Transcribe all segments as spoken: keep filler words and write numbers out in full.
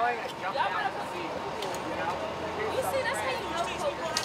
probably gonna jump down and see, you know? You see, that's how you know police.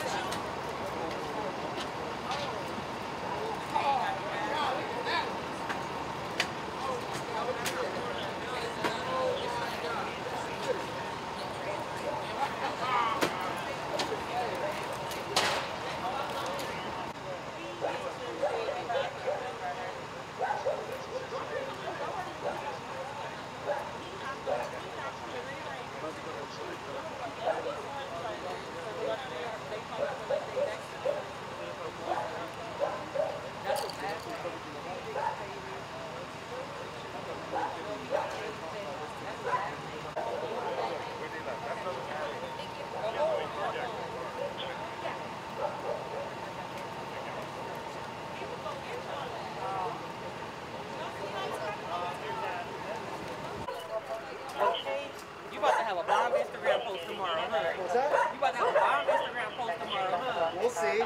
You about to have a bomb Instagram post tomorrow, huh? What's that? You about to have a bomb Instagram post tomorrow, huh? We'll see.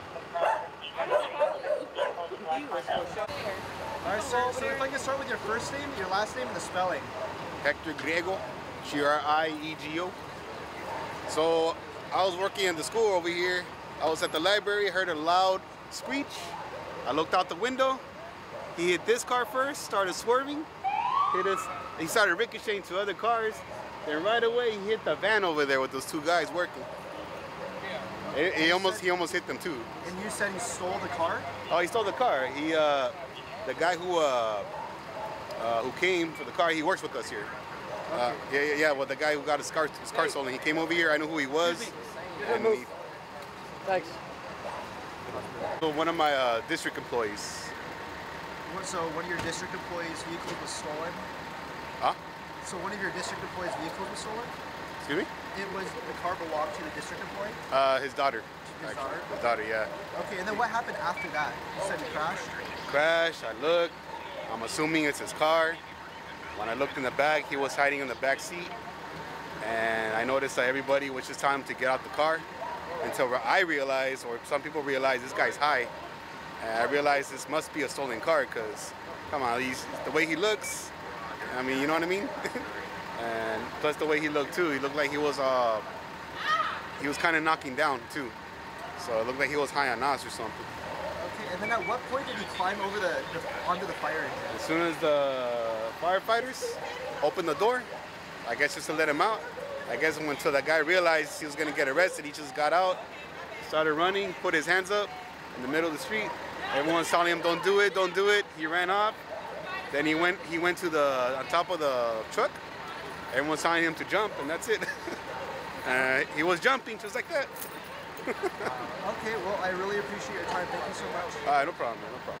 Alright, sir, so if I can start with your first name, your last name, and the spelling. Hector Griego, G R I E G O. So I was working in the school over here. I was at the library, heard a loud screech. I looked out the window. He hit this car first, started swerving. Hit us. He started ricocheting to other cars. Then right away he hit the van over there with those two guys working. He, he almost he almost hit them too. And you said he stole the car? Oh, he stole the car. He uh, the guy who uh, uh, who came for the car, he works with us here. Uh, yeah, yeah, yeah. Well, the guy who got his car, his car stolen, he came over here. I knew who he was. And he, Thanks. so one of my uh, district employees. What, so one of your district employees' vehicles was stolen? Huh? So one of your district employees' vehicles was stolen? Excuse me? It was, the car belonged to the district employee? Uh, his daughter. His actually. daughter? His daughter, yeah. Okay, and then what happened after that? You said he crashed? Crash, I looked. I'm assuming it's his car. When I looked in the back, he was hiding in the back seat. And I noticed that everybody was just telling him to get out the car until I realized, or some people realized, this guy's high. And I realized this must be a stolen car because, come on, he's, the way he looks, I mean, you know what I mean? And plus the way he looked too, he looked like he was, uh, he was kind of knocking down too. So it looked like he was high on us or something. Okay, and then at what point did he climb over the, the onto the fire engine? As soon as the firefighters opened the door, I guess just to let him out, I guess until that guy realized he was gonna get arrested, he just got out, started running, put his hands up in the middle of the street. Everyone's telling him, don't do it, don't do it. He ran off. Then he went he went to the, on top of the truck. Everyone's telling him to jump, and that's it. uh, he was jumping just like that. uh, okay, well, I really appreciate your time. Thank you so much. Uh, no problem, man, no problem.